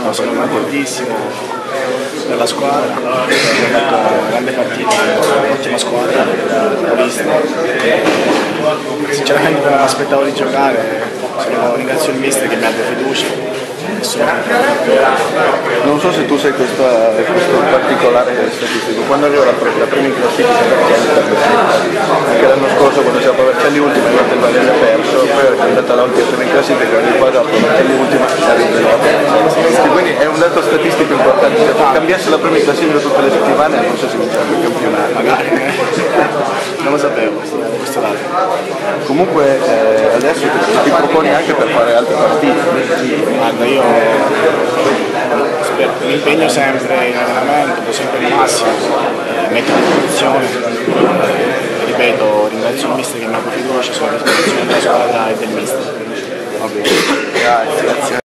sono contentissimo per la squadra, abbiamo fatto una grande partita, un'ottima squadra, sinceramente non mi aspettavo di giocare, ringrazio il mister che mi ha dato fiducia. Non so se tu sai questo particolare statistico, quando arriva la prima in classifica anche l'anno scorso quando siamo a Vercelli ultima il Valese ha perso, poi è andata avanti a prima in classifica, quindi qua dopo Vercelli ultima la terza. Quindi è un dato statistico importante, se cambiasse la prima in classifica tutte le settimane non so se vincerebbe il campionato. Magari, non lo sapevo questo dato. Comunque adesso ti proponi anche per fare altre partite. Guarda, io mi impegno sempre in allenamento, do sempre il massimo, metto in condizione, ripeto, ringrazio il mister che mi ha dato fiducia sulla disposizione della squadra e del mister. Va bene, grazie.